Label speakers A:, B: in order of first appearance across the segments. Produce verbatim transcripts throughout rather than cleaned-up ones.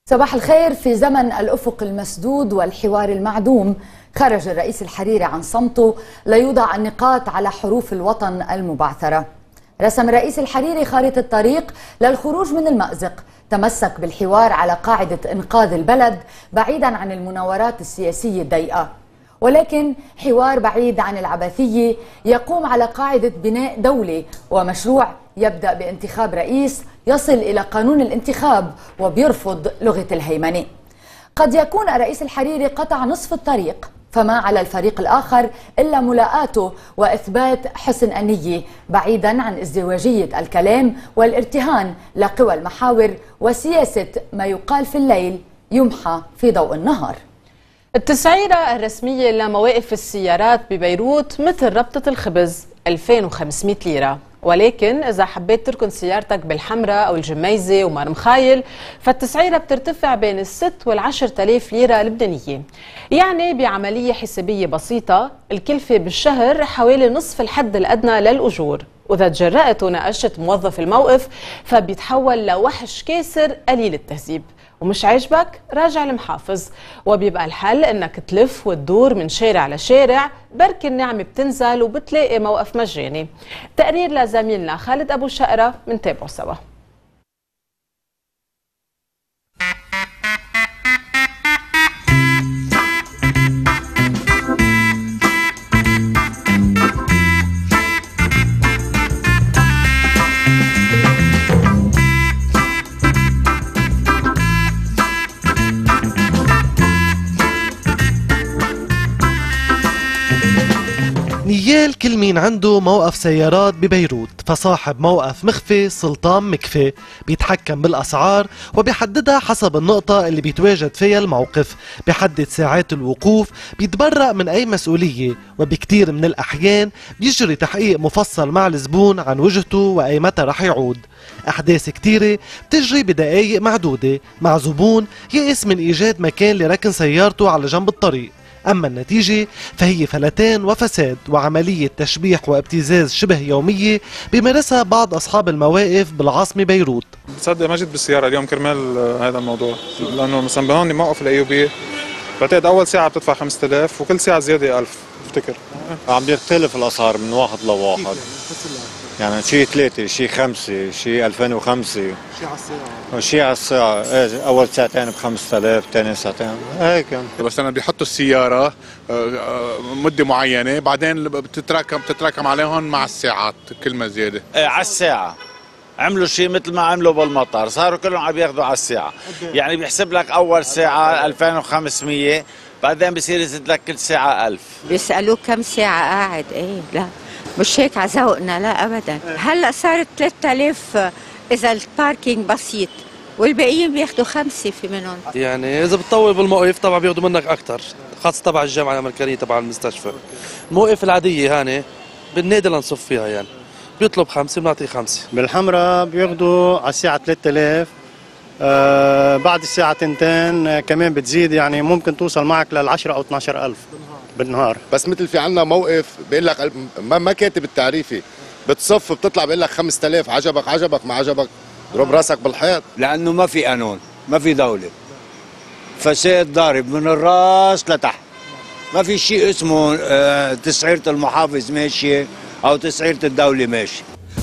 A: صباح الخير. في زمن الأفق المسدود والحوار المعدوم، خرج الرئيس الحريري عن صمته ليوضع النقاط على حروف الوطن المبعثرة. رسم الرئيس الحريري خارطة الطريق للخروج من المأزق، تمسك بالحوار على قاعدة إنقاذ البلد بعيدا عن المناورات السياسية الضيقة، ولكن حوار بعيد عن العبثية يقوم على قاعدة بناء دولة ومشروع يبدأ بانتخاب رئيس يصل إلى قانون الانتخاب وبيرفض لغة الهيمنة. قد يكون الرئيس الحريري قطع نصف الطريق، فما على الفريق الآخر إلا ملاءاته وإثبات حسن النية بعيدا عن ازدواجية الكلام والارتهان لقوى المحاور وسياسة ما يقال في الليل يمحى في ضوء النهار.
B: التسعيرة الرسمية لمواقف السيارات ببيروت مثل ربطة الخبز ألفين وخمسمئة ليرة، ولكن إذا حبيت تركن سيارتك بالحمراء أو الجميزة ومرمخايل فالتسعيرة بترتفع بين الست والعشر تلاف ليرة لبنانية. يعني بعملية حسابية بسيطة الكلفة بالشهر حوالي نصف الحد الأدنى للأجور، وإذا تجرأت وناقشت موظف الموقف فبيتحول لوحش كاسر قليل التهذيب. ومش عاجبك راجع المحافظ، وبيبقى الحل انك تلف وتدور من شارع لشارع، بركي النعمة بتنزل وبتلاقي موقف مجاني. تقرير لزميلنا خالد ابو شقرة منتابعه سوا.
C: نيال كل مين عنده موقف سيارات ببيروت، فصاحب موقف مخفي سلطان مكفي بيتحكم بالأسعار وبيحددها حسب النقطة اللي بيتواجد فيها الموقف، بيحدد ساعات الوقوف، بيتبرأ من أي مسؤولية، وبكتير من الأحيان بيجري تحقيق مفصل مع الزبون عن وجهته وأي متى رح يعود. أحداث كتيرة بتجري بدقايق معدودة مع زبون يئس من إيجاد مكان لركن سيارته على جنب الطريق، أما النتيجة فهي فلتان وفساد وعملية تشبيح وابتزاز شبه يومية بيمارسها بعض أصحاب المواقف بالعاصمة بيروت.
D: بتصدق ما جيت بالسيارة اليوم كرمال هذا الموضوع، لأنه مثلا بهون موقف الأيوبية بعتقد أول ساعة بتدفع خمسة آلاف وكل ساعة زيادة ألف بفتكر.
E: عم بيختلف الأسعار من واحد لواحد، يعني شيء ثلاثة شيء خمسة شيء ألفين وخمسة شيء على الساعة شيء على الساعة أول ساعتين بخمسة آلاف ثاني ساعتين هيك.
F: بس أنا بيحطوا السيارة مدة معينة بعدين بتتراكم بتتراكم عليهم مع الساعات كل ما زيادة.
G: ايه على الساعة عملوا شيء مثل ما عملوا بالمطار، صاروا كلهم عم ياخذوا على الساعة، يعني بيحسب لك أول ساعة ألفين وخمسمئة بعدين بصير يزيد لك كل ساعة ألف.
H: بيسألوك كم ساعة قاعد؟ ايه لا مش هيك على ذوقنا، لا ابدا. هلا صارت ثلاثة آلاف اذا الباركينج بسيط، والباقيين بياخذوا خمسه في منهم.
I: يعني اذا بتطول بالموقف طبعا بياخذوا منك اكثر، خاصه تبع الجامعه الامريكانيه تبع المستشفى. الموقف العاديه هاني بالنادي لنصف فيها، يعني بيطلب خمسه بنعطيه خمسه.
E: بالحمراء بياخذوا على الساعه ثلاثة آلاف، آه بعد الساعه تنتين كمان بتزيد، يعني ممكن توصل معك للعشرة او اثني عشر ألف بالنهار.
J: بس مثل في عندنا موقف بيقول لك ما, ما كاتب التعريفي، بتصف بتطلع بيقول لك خمسة آلاف، عجبك عجبك ما عجبك ضرب راسك بالحيط،
G: لانه ما في قانون ما في دوله، فساد ضارب من الراس لتحت، ما في شيء اسمه آه تسعيره المحافظ ماشيه او تسعيره الدوله ماشيه.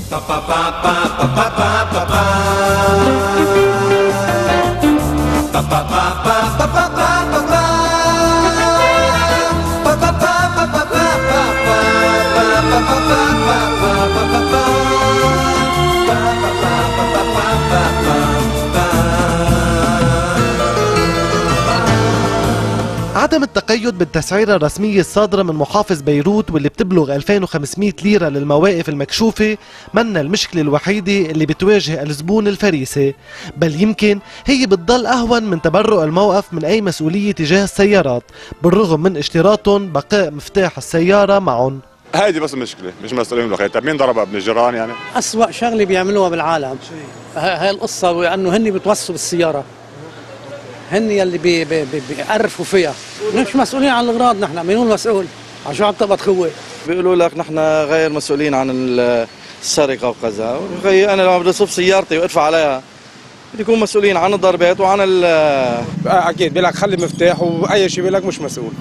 C: عدم التقيد بالتسعيرة الرسمية الصادرة من محافظ بيروت واللي بتبلغ ألفين وخمسمئة ليرة للمواقف المكشوفة منا المشكلة الوحيدة اللي بتواجه الزبون الفريسة، بل يمكن هي بتضل أهون من تبرؤ الموقف من أي مسؤولية تجاه السيارات بالرغم من اشتراطهم بقاء مفتاح السيارة معهم.
J: هيدي بس مشكلة، مش مسؤولين بالخير. طيب مين ضرب ابن الجيران؟ يعني
K: أسوأ شغلة بيعملوها بالعالم هاي القصة، لأنه هن بتوصوا بالسيارة، هن يلي بي بي بي بيقرفوا فيها، مش مسؤولين عن الاغراض. نحن مين هو المسؤول؟ عن شو عم تبقى تخوي؟
I: بيقولوا لك نحن غير مسؤولين عن السرقه وكذا، انا لما بدي اصف سيارتي وادفع عليها
L: بده يكون مسؤولين عن الضربات وعن ال
M: اكيد بيقول لك خلي مفتاح واي شيء بيقول لك مش مسؤول.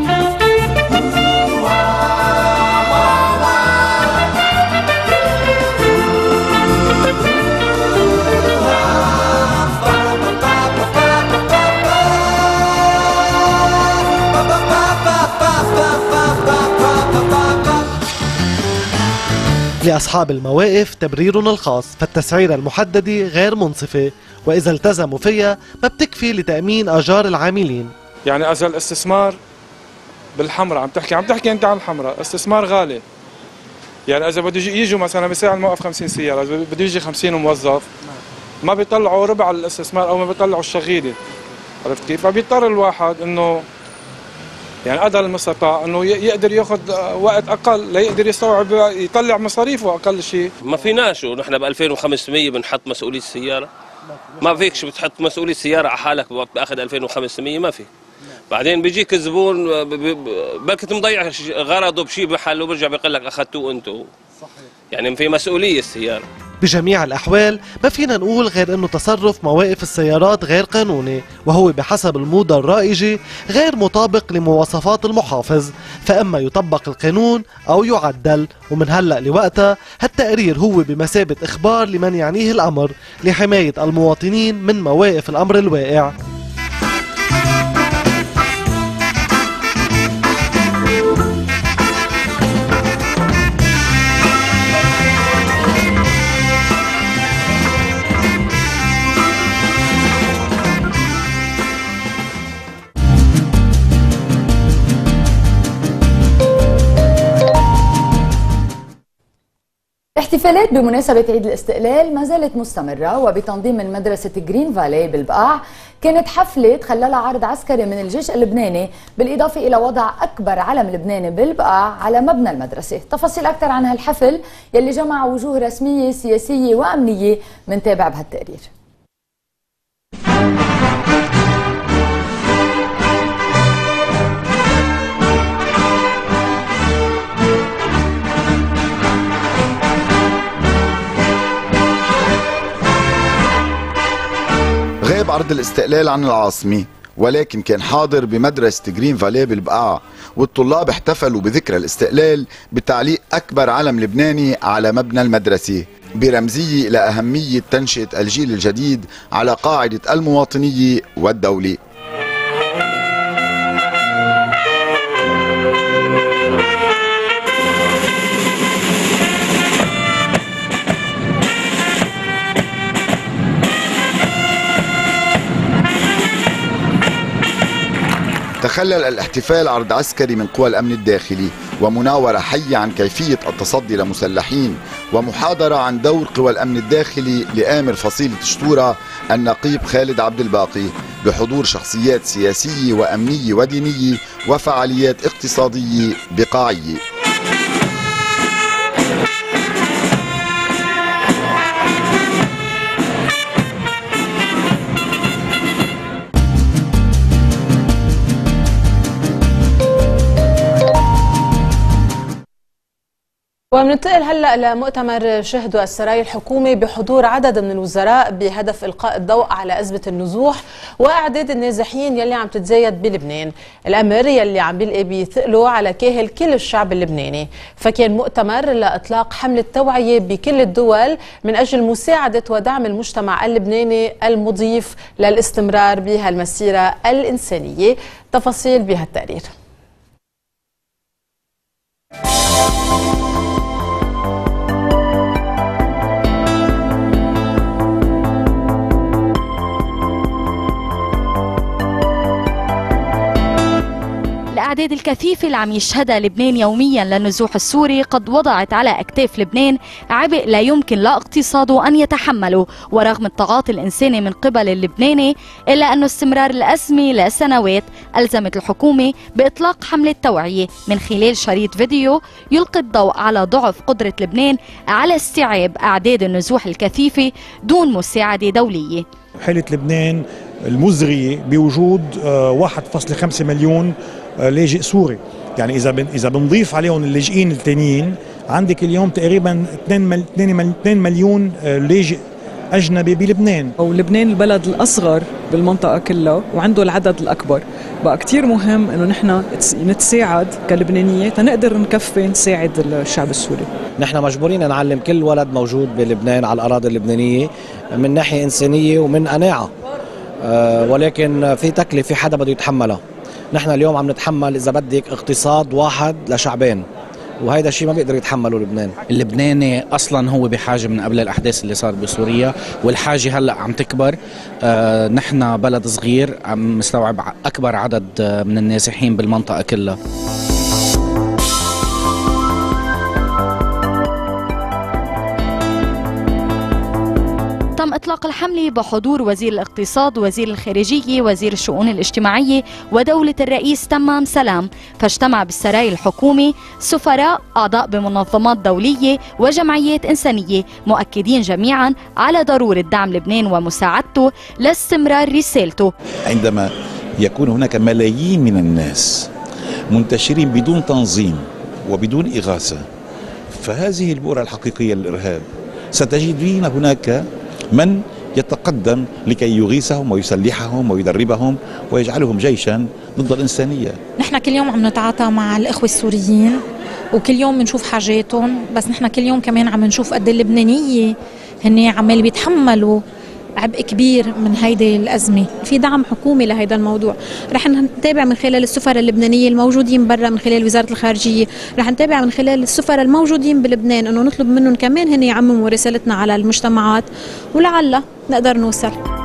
C: لأصحاب المواقف تبريرهم الخاص، فالتسعيرة المحددة غير منصفة، وإذا التزموا فيها ما بتكفي لتأمين آجار العاملين.
D: يعني إذا الاستثمار بالحمراء عم تحكي عم تحكي أنت عن الحمراء، استثمار غالي. يعني إذا بده يجوا مثلا بساعة الموقف خمسين سيارة، إذا بده يجي خمسين موظف ما بيطلعوا ربع الاستثمار أو ما بيطلعوا الشغيلة. عرفت كيف؟ فبيضطر الواحد إنه يعني قدر المستطاع انه يقدر ياخذ وقت اقل ليقدر يستوعب يطلع مصاريفه اقل شيء.
N: ما فيناش ونحن ب ألفين وخمسمية بنحط مسؤوليه السياره. ما فيكش بتحط مسؤوليه السياره على حالك باخذ ألفين وخمسمية ما في. بعدين بيجيك الزبون بلكي مضيع غرضه بشيء محل وبرجع بيقول لك اخذتوه انتم. يعني في مسؤوليه السياره.
C: بجميع الأحوال ما فينا نقول غير أنه تصرف مواقف السيارات غير قانوني، وهو بحسب الموضة الرائجة غير مطابق لمواصفات المحافظ، فإما يطبق القانون أو يعدل. ومن هلأ لوقتها هالتقرير هو بمثابة إخبار لمن يعنيه الأمر لحماية المواطنين من مواقف الأمر الواقع.
A: الاحتفالات بمناسبة عيد الاستقلال ما زالت مستمرة، وبتنظيم من مدرسة جرين فالي بالبقاع كانت حفلة تخللها عرض عسكري من الجيش اللبناني، بالإضافة إلى وضع أكبر علم لبناني بالبقاع على مبنى المدرسة. تفاصيل أكثر عن هالحفل يلي جمع وجوه رسمية سياسية وأمنية منتابع بهالتقرير.
O: غاب عرض الاستقلال عن العاصمة، ولكن كان حاضر بمدرسة جرين فالي بالبقاع، والطلاب احتفلوا بذكرى الاستقلال بتعليق أكبر علم لبناني على مبنى المدرسة، برمزية إلى أهمية تنشئة الجيل الجديد على قاعدة المواطنية والدولة. تخلل الاحتفال عرض عسكري من قوى الأمن الداخلي، ومناورة حية عن كيفية التصدي لمسلحين، ومحاضرة عن دور قوى الأمن الداخلي لآمر فصيلة شطورة النقيب خالد عبد الباقي، بحضور شخصيات سياسية وأمنية ودينية وفعاليات اقتصادية بقاعية.
B: وبننتقل هلا لمؤتمر شهدوا السراي الحكومي بحضور عدد من الوزراء بهدف القاء الضوء على ازمه النزوح واعداد النازحين يلي عم تتزايد بلبنان، الامر يلي عم بيلقي بثقله على كاهل كل الشعب اللبناني، فكان مؤتمر لاطلاق حمله توعيه بكل الدول من اجل مساعده ودعم المجتمع اللبناني المضيف للاستمرار بهالمسيره الانسانيه. تفاصيل بهالتقرير.
P: الأعداد الكثيفة اللي عم يشهدها لبنان يوميا للنزوح السوري قد وضعت على أكتاف لبنان عبء لا يمكن لاقتصاده أن يتحمله، ورغم التعاطي الإنساني من قبل اللبناني إلا أن استمرار الأزمة لسنوات ألزمت الحكومة بإطلاق حملة توعية من خلال شريط فيديو يلقي الضوء على ضعف قدرة لبنان على استيعاب أعداد النزوح الكثيفة دون مساعدة دولية.
Q: حالة لبنان المزرية بوجود واحد فاصلة خمسة مليون لاجئ سوري، يعني اذا اذا بنضيف عليهم اللاجئين الثانيين عندك اليوم تقريبا اثنين مليون لاجئ أجنبي بلبنان.
R: ولبنان البلد الأصغر بالمنطقة كلها وعنده العدد الأكبر، بقى كتير مهم إنه نحن نتساعد كلبنانية تنقدر نكفي نساعد الشعب السوري.
S: نحن مجبورين نعلم كل ولد موجود بلبنان على الأراضي اللبنانية من ناحية إنسانية ومن قناعة، أه ولكن في تكلفة حدا بده يتحملها. نحن اليوم عم نتحمل إذا بدك اقتصاد واحد لشعبين، وهيدا الشيء ما بيقدر يتحمله لبنان.
T: اللبناني اصلا هو بحاجه من قبل الاحداث اللي صار بسوريا، والحاجه هلا عم تكبر. آه نحن بلد صغير عم نستوعب اكبر عدد من النازحين بالمنطقه كلها.
P: تم إطلاق الحملة بحضور وزير الاقتصاد، وزير الخارجية، وزير الشؤون الاجتماعية ودولة الرئيس تمام سلام، فاجتمع بالسراي الحكومي سفراء أعضاء بمنظمات دولية وجمعيات إنسانية، مؤكدين جميعا على ضرورة دعم لبنان ومساعدته لاستمرار رسالته.
U: عندما يكون هناك ملايين من الناس منتشرين بدون تنظيم وبدون إغاثة، فهذه البؤرة الحقيقية للإرهاب. ستجدين هناك من يتقدم لكي يغيثهم ويسلحهم ويدربهم ويجعلهم جيشا ضد الإنسانية.
V: نحن كل يوم عم نتعاطى مع الإخوة السوريين وكل يوم بنشوف حاجاتهم، بس نحن كل يوم كمان عم نشوف قد اللبنانية هن عمال بيتحملوا عبء كبير من هيدي الأزمة. في دعم حكومي لهيدا الموضوع، رح نتابع من خلال السفراء اللبنانية الموجودين برا، من خلال وزارة الخارجية، رح نتابع من خلال السفراء الموجودين بلبنان انه نطلب منهم كمان هن يعمموا رسالتنا على المجتمعات، ولعل نقدر نوصل.